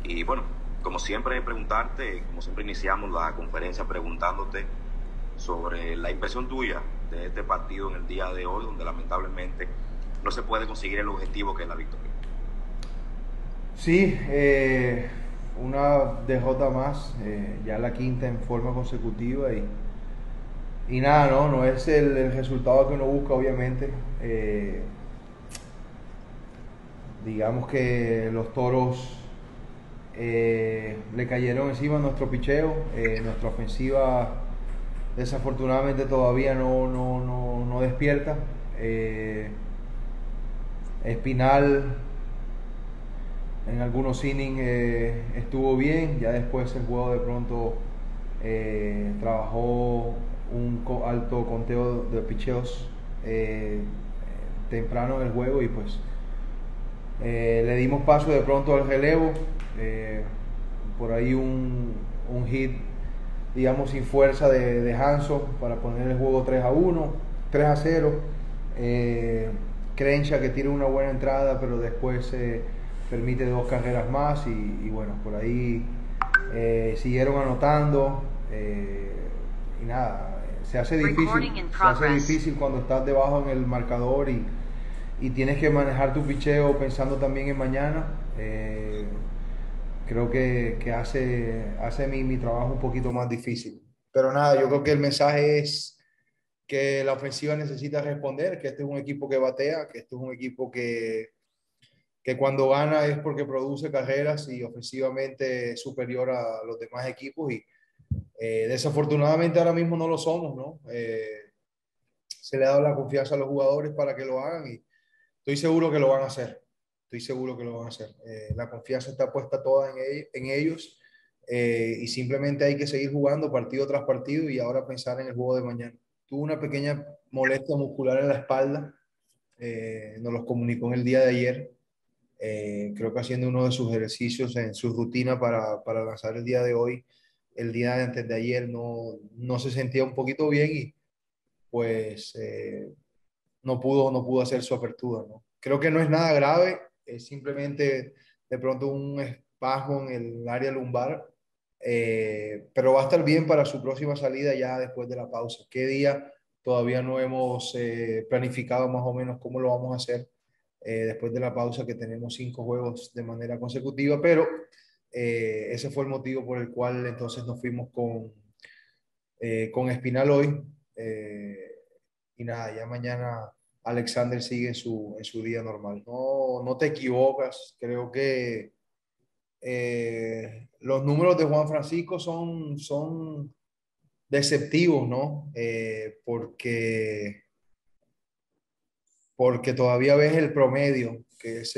Y bueno, como siempre preguntarte, como siempre iniciamos la conferencia preguntándote sobre la impresión tuya de este partido en el día de hoy, donde lamentablemente no se puede conseguir el objetivo que es la victoria. Sí, una derrota más, ya la quinta en forma consecutiva y nada, no es el resultado que uno busca, obviamente. Digamos que los toros le cayeron encima a nuestro picheo, nuestra ofensiva desafortunadamente todavía no despierta. Espinal en algunos innings estuvo bien, ya después el juego de pronto trabajó un alto conteo de picheos temprano en el juego y pues le dimos paso de pronto al relevo, eh, por ahí un hit, digamos, sin fuerza de Hanson para poner el juego 3-1, 3-0. Crenshaw que tiene una buena entrada, pero después permite dos carreras más y bueno, por ahí siguieron anotando y nada, se hace difícil cuando estás debajo en el marcador y tienes que manejar tu picheo pensando también en mañana. Creo que hace mi trabajo un poquito más difícil. Pero nada, yo creo que el mensaje es que la ofensiva necesita responder, que este es un equipo que batea, que este es un equipo que cuando gana es porque produce carreras y ofensivamente es superior a los demás equipos y desafortunadamente ahora mismo no lo somos, ¿no? Se le ha dado la confianza a los jugadores para que lo hagan y estoy seguro que lo van a hacer. Estoy seguro que lo van a hacer. La confianza está puesta toda en ellos y simplemente hay que seguir jugando partido tras partido y ahora pensar en el juego de mañana. Tuve una pequeña molestia muscular en la espalda, nos los comunicó en el día de ayer. Creo que haciendo uno de sus ejercicios en su rutina para lanzar el día de hoy, el día de antes de ayer no se sentía un poquito bien y pues no pudo hacer su apertura, ¿no? Creo que no es nada grave, es simplemente de pronto un espasmo en el área lumbar, pero va a estar bien para su próxima salida ya después de la pausa. ¿Qué día? Todavía no hemos planificado más o menos cómo lo vamos a hacer después de la pausa, que tenemos 5 juegos de manera consecutiva, pero ese fue el motivo por el cual entonces nos fuimos con Espinal hoy. Y nada, ya mañana Alexander sigue en su día normal. No te equivocas, creo que los números de Juan Francisco son deceptivos, ¿no? Porque todavía ves el promedio, que es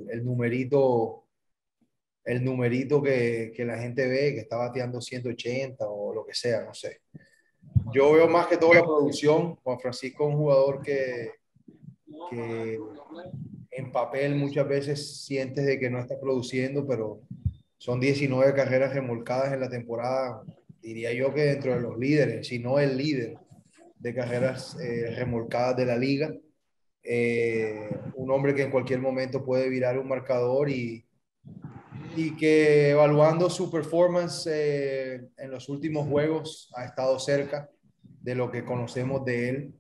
el numerito que la gente ve, que está bateando 180 o lo que sea, no sé. Yo veo más que todo la producción. Juan Francisco es un jugador que en papel muchas veces sientes de que no está produciendo, pero son 19 carreras remolcadas en la temporada. Diría yo que dentro de los líderes, si no el líder de carreras remolcadas de la liga. Un hombre que en cualquier momento puede virar un marcador y que evaluando su performance en los últimos juegos ha estado cerca de lo que conocemos de él.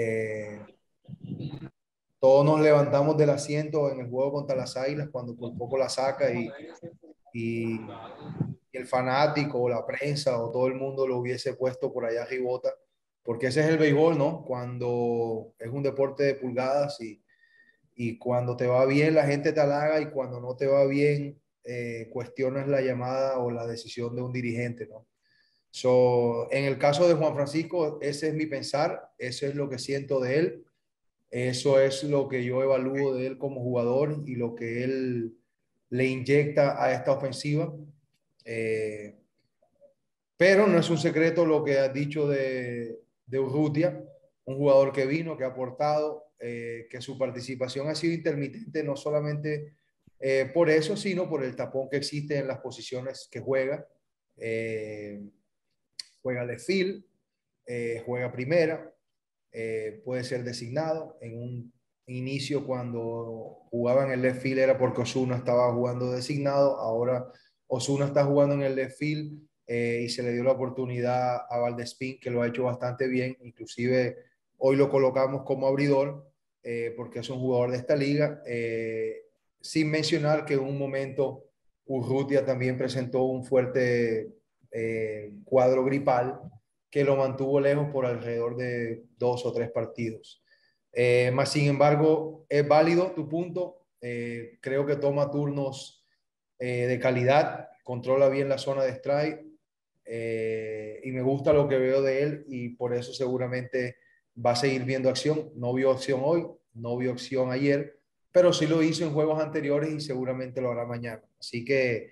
Todos nos levantamos del asiento en el juego contra las Águilas cuando por poco la saca y el fanático o la prensa o todo el mundo lo hubiese puesto por allá ribota, porque ese es el béisbol, ¿no? Cuando es un deporte de pulgadas y cuando te va bien la gente te halaga y cuando no te va bien cuestionas la llamada o la decisión de un dirigente, ¿no? En el caso de Juan Francisco, ese es mi pensar, eso es lo que siento de él. Eso es lo que yo evalúo de él como jugador y lo que él le inyecta a esta ofensiva. Eh, pero no es un secreto lo que has dicho de Urrutia, un jugador que vino, que ha aportado, que su participación ha sido intermitente, no solamente por eso, sino por el tapón que existe en las posiciones que juega. Eh, Juega left field, juega primera, puede ser designado. En un inicio, cuando jugaban el left field, era porque Osuna estaba jugando designado. Ahora Osuna está jugando en el left field y se le dio la oportunidad a Valdespín, que lo ha hecho bastante bien. Inclusive hoy lo colocamos como abridor porque es un jugador de esta liga. Sin mencionar que en un momento Urrutia también presentó un fuerte cuadro gripal que lo mantuvo lejos por alrededor de 2 o 3 partidos. Más sin embargo, es válido tu punto. Creo que toma turnos de calidad, controla bien la zona de strike y me gusta lo que veo de él y por eso seguramente va a seguir viendo acción. No vio acción hoy, no vio acción ayer, pero sí lo hizo en juegos anteriores y seguramente lo hará mañana. Así que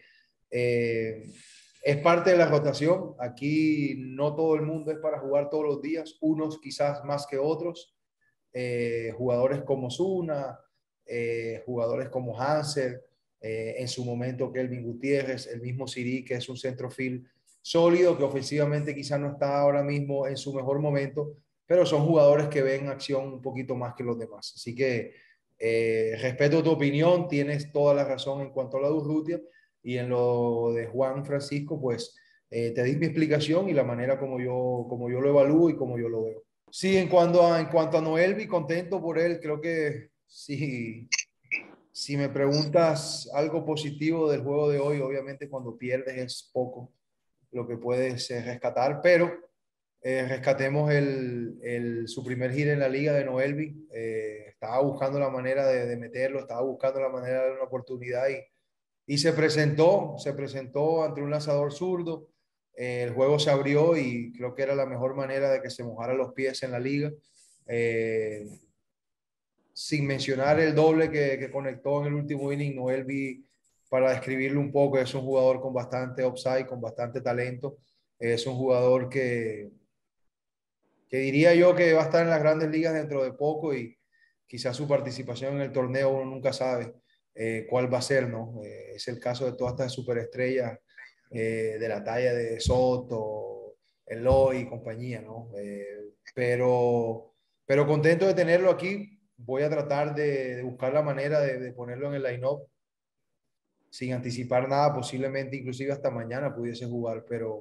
es parte de la rotación. Aquí no todo el mundo es para jugar todos los días, unos quizás más que otros. Jugadores como Zuna, jugadores como Hansel, en su momento Kelvin Gutiérrez, el mismo Siri, que es un centrofield sólido, que ofensivamente quizás no está ahora mismo en su mejor momento, pero son jugadores que ven acción un poquito más que los demás. Así que respeto tu opinión, tienes toda la razón en cuanto a la de Urrutia y en lo de Juan Francisco, pues te di mi explicación y la manera como yo lo evalúo y como yo lo veo. Sí, en cuanto a Noelvi, contento por él. Creo que sí, si me preguntas algo positivo del juego de hoy, obviamente cuando pierdes es poco lo que puedes rescatar, pero rescatemos su primer giro en la liga de Noelvi. Estaba buscando la manera de meterlo, estaba buscando la manera de darle una oportunidad y se presentó ante un lanzador zurdo. El juego se abrió y creo que era la mejor manera de que se mojara los pies en la liga. Eh, Sin mencionar el doble que conectó en el último inning, Noelvi, para describirlo un poco, es un jugador con bastante upside, con bastante talento. Es un jugador que diría yo que va a estar en las grandes ligas dentro de poco y quizás su participación en el torneo uno nunca sabe cuál va a ser, ¿no? Es el caso de todas estas superestrellas de la talla de Soto, Eloy y compañía, ¿no? Pero contento de tenerlo aquí. Voy a tratar de buscar la manera de ponerlo en el line-up sin anticipar nada, posiblemente inclusive hasta mañana pudiese jugar,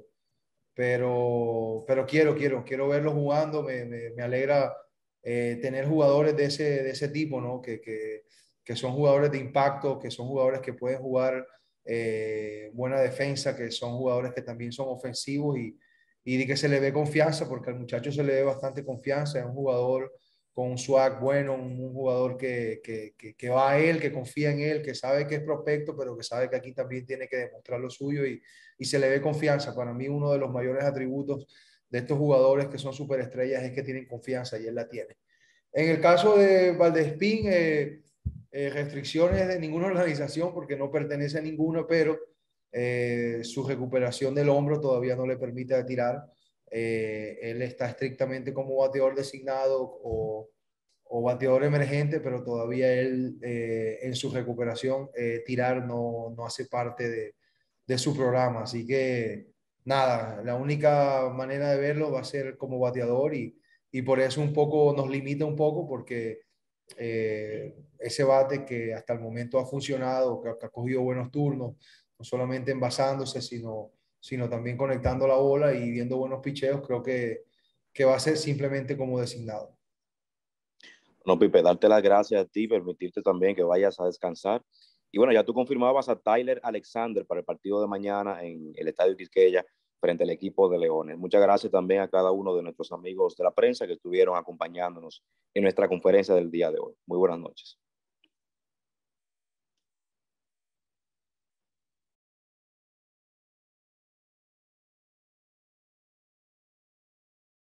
pero quiero verlo jugando. Me alegra tener jugadores de ese tipo, ¿no? Que son jugadores de impacto, que son jugadores que pueden jugar buena defensa, que son jugadores que también son ofensivos y de que se le ve confianza, porque al muchacho se le ve bastante confianza. Es un jugador con un swag bueno, un jugador que va a él, que confía en él, que sabe que es prospecto, pero que sabe que aquí también tiene que demostrar lo suyo y se le ve confianza. Para mí uno de los mayores atributos de estos jugadores que son superestrellas es que tienen confianza y él la tiene. En el caso de Valdespín, restricciones de ninguna organización porque no pertenece a ninguna, pero su recuperación del hombro todavía no le permite tirar. Él está estrictamente como bateador designado o bateador emergente, pero todavía él en su recuperación tirar no hace parte de su programa. Así que nada, la única manera de verlo va a ser como bateador y por eso un poco nos limita un poco porque ese bate que hasta el momento ha funcionado, que ha cogido buenos turnos, no solamente envasándose, sino también conectando la bola y viendo buenos picheos, creo que va a ser simplemente como designado. No, Pipe, darte las gracias a ti, permitirte también que vayas a descansar. Y bueno, ya tú confirmabas a Tyler Alexander para el partido de mañana en el Estadio Quisqueya frente al equipo de Leones. Muchas gracias también a cada uno de nuestros amigos de la prensa que estuvieron acompañándonos en nuestra conferencia del día de hoy. Muy buenas noches.